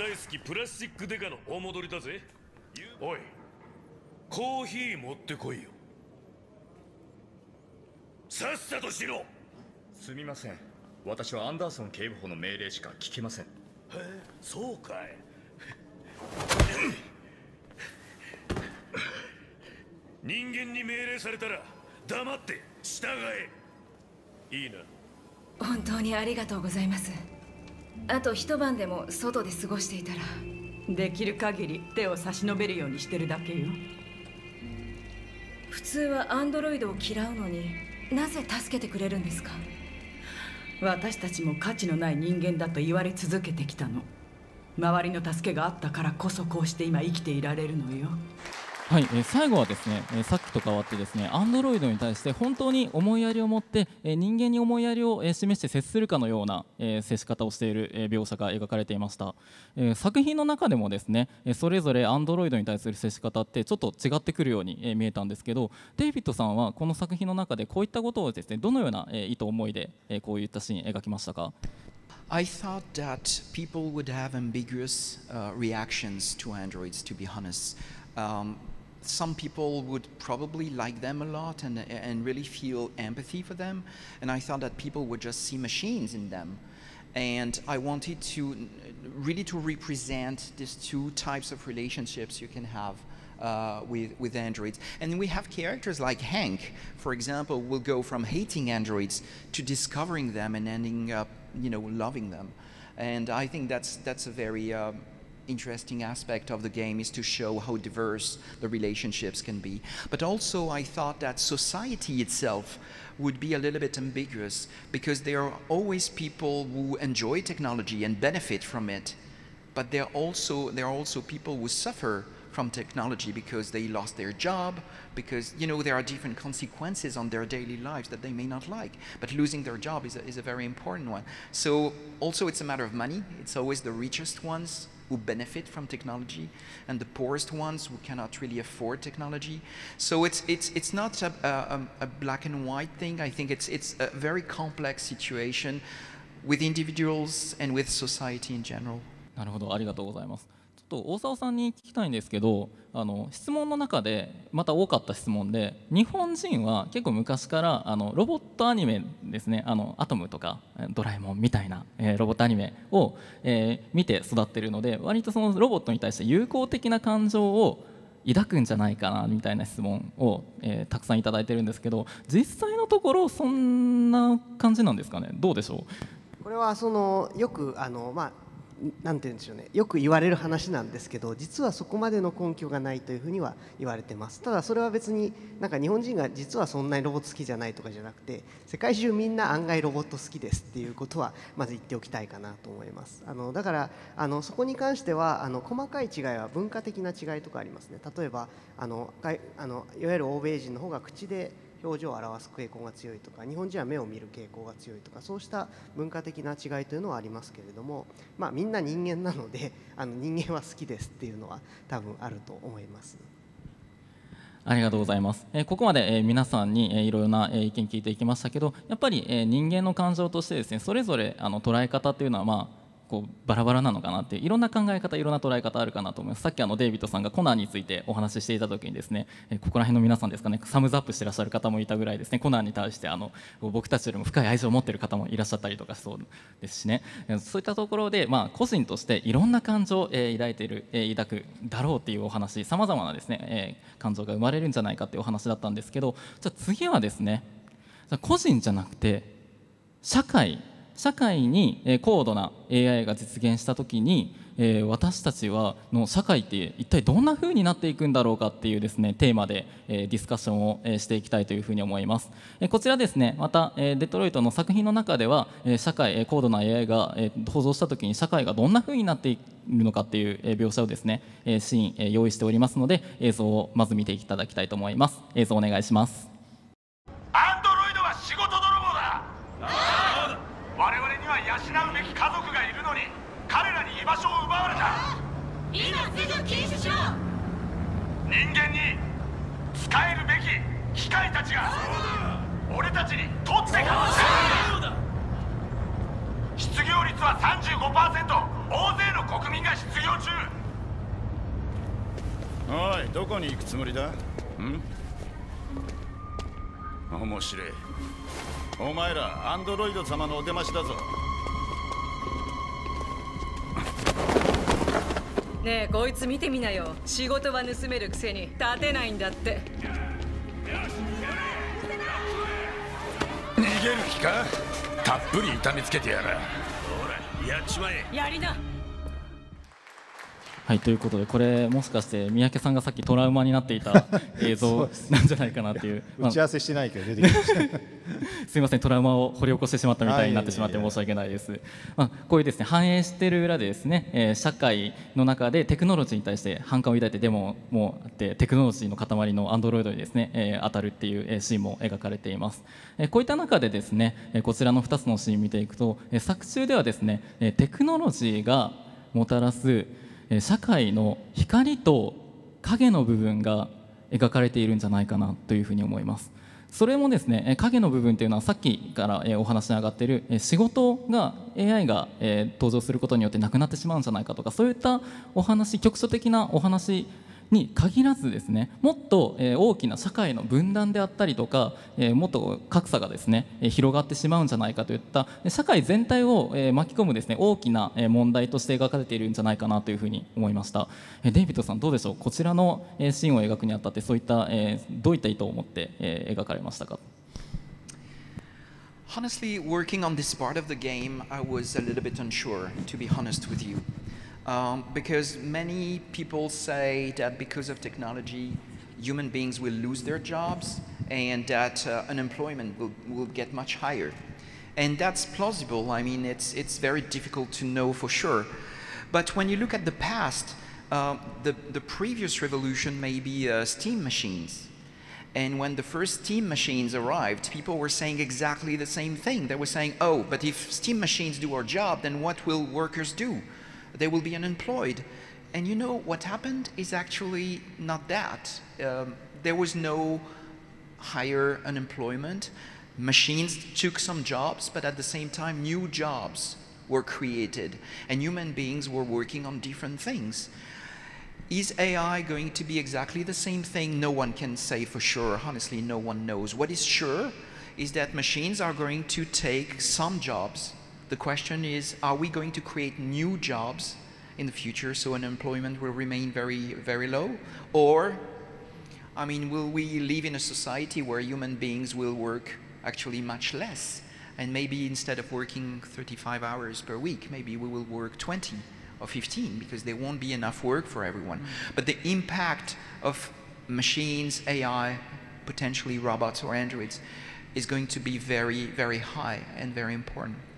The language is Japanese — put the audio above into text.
大好きプラスチックデカのお戻りだぜ。おい、コーヒー持ってこいよ。さっさとしろ。 すみません、私はアンダーソン警部補の命令しか聞きません。 へえ、そうかい。人間に命令されたら黙って従え。いいな。 本当にありがとうございます。あと一晩でも外で過ごしていたら。 できる限り手を差し伸べるようにしてるだけよ。 普通はアンドロイドを嫌うのになぜ助けてくれるんですか？ 私たちも価値のない人間だと言われ続けてきたの。周りの助けがあったからこそこうして今生きていられるのよ。 はい、最後はですね、さっきと変わってですね、アンドロイドに対して本当に思いやりを持って、人間に思いやりを示して接するかのような接し方をしている描写が描かれていました。作品の中でもですね、それぞれアンドロイドに対する接し方ってちょっと違ってくるように見えたんですけど、デイビッドさんはこの作品の中でこういったことをですね、どのような意図思いでこういったシーン描きましたか ？I thought that people would have ambiguous reactions to androids, to be honest. Some people would probably like them a lot and really feel empathy for them. And I thought that people would just see machines in them. And I wanted to really to represent these two types of relationships you can have with androids. And we have characters like Hank, for example, will go from hating androids to discovering them and ending up, loving them. And I think that's a very interesting aspect of the game, is to show how diverse the relationships can be. But also I thought that society itself would be a little bit ambiguous, because there are always people who enjoy technology and benefit from it, but there are also people who suffer from technology because they lost their job, because there are different consequences on their daily lives that they may not like, but losing their job is a very important one. So also it's a matter of money. It's always the richest ones who benefit from technology and the poorest ones who cannot really afford technology. So it's not a black and white thing. I think it's a very complex situation with individuals and with society in general. なるほど、ありがとうございます。ちょっと大沢さんに聞きたいんですけど、質問の中でまた多かった質問で、日本人は結構昔からロボットアニメですね、アトムとかドラえもんみたいな、ロボットアニメを、見て育っているので、割とそのロボットに対して友好的な感情を抱くんじゃないかなみたいな質問を、たくさんいただいてるんですけど、実際のところそんな感じなんですかね。どうでしょう。 これはよくなんて言うんでしょうね、よく言われる話なんですけど、実はそこまでの根拠がないというふうには言われてます。ただそれは別に日本人が実はそんなにロボット好きじゃないとかじゃなくて、世界中みんな案外ロボット好きですっていうことはまず言っておきたいかなと思います。だからそこに関しては細かい違いは文化的な違いとかありますね。例えばいわゆる欧米人の方が口で表情を表す傾向が強いとか、日本人は目を見る傾向が強いとか、そうした文化的な違いというのはありますけれども、みんな人間なので人間は好きですっていうのは多分あると思います。 ありがとうございます。ここまで皆さんにいろいろな意見聞いていきましたけど、やっぱり人間の感情としてですね、それぞれ捉え方っていうのはこうバラバラなのかなっていう、いろんな考え方、いろんな捉え方あるかなと思います。さっきデイビッドさんがコナンについてお話ししていた時にですね、ここら辺の皆さんですかね、サムズアップしてらっしゃる方もいたぐらいですね、コナンに対して僕たちよりも深い愛情を持っている方もいらっしゃったりとかそうですしね、そういったところで、個人としていろんな感情を抱いている、抱くだろうっていうお話、さまざまなですね、感情が生まれるんじゃないかっていうお話だったんですけど、じゃあ次はですね、個人じゃなくて社会に高度な AI が実現した時に、私たちの社会って一体どんな風になっていくんだろうかっていうですねテーマでディスカッションをしていきたいというふうに思います。こちらですね、またデトロイトの作品の中では高度な AI が登場した時に社会がどんな風になっているのかっていう描写をですねシーン用意しておりますので、映像をまず見ていただきたいと思います。映像お願いします。 アンドロイドは仕事泥棒だ。我々には養うべき家族がいるのに彼らに居場所を奪われた。 今すぐ禁止しろ。 人間に仕えるべき機械たちが俺たちに取ってかわしてる。失業率は 35%、大勢の国民が失業どこに行くつもりだ？面白い。お前らアンドロイド様のお出ましだぞ。 ねえこいつ見てみなよ。仕事は盗めるくせに立てないんだって。 逃げる気か？たっぷり痛めつけてやら。ほらやっちまえ。 やりな。 はい、ということでこれもしかして三宅さんがさっきトラウマになっていた映像なんじゃないかなっていう打ち合わせしてないけど出てきましたすみません、トラウマを掘り起こしてしまったみたいになってしまって申し訳ないです。こういうですね反映している裏でですね、社会の中でテクノロジーに対して反感を抱いてデモもあってテクノロジーの塊のアンドロイドにですね、当たるっていうシーンも描かれています。こういった中でですねこちらの2つのシーンを見ていくと作中ではですねテクノロジーがもたらす社会の光と影の部分が描かれているんじゃないかなというふうに思います。それもですね影の部分というのはさっきからお話に上がっている仕事が AI が登場することによってなくなってしまうんじゃないかとかそういったお話局所的なお話に限らずですねもっと大きな社会の分断であったりとかもっと格差がですね広がってしまうんじゃないかといった社会全体を巻き込むですね大きな問題として描かれているんじゃないかなというふうに思いました。デイビッドさんどうでしょう、こちらのシーンを描くにあたってそういったどういった意図を持って描かれましたか？ Honestly, working on this part of the game, I was a little bit unsure, to be honest with you. Because many people say that because of technology, human beings will lose their jobs and that unemployment will get much higher. And that's plausible. I mean, it's very difficult to know for sure. But when you look at the past, the previous revolution may be steam machines. And when the first steam machines arrived, people were saying exactly the same thing. They were saying, oh, but if steam machines do our job, then what will workers do? They will be unemployed. And you know what happened is actually not that. There was no higher unemployment. Machines took some jobs, but at the same time, new jobs were created. And human beings were working on different things. Is AI going to be exactly the same thing? No one can say for sure. Honestly, no one knows. What is sure is that machines are going to take some jobs. The question is, are we going to create new jobs in the future so unemployment will remain very, very low? Or, I mean, will we live in a society where human beings will work actually much less? And maybe instead of working 35 hours per week, maybe we will work 20 or 15 because there won't be enough work for everyone. But the impact of machines, AI, potentially robots or androids is going to be very, very high and very important.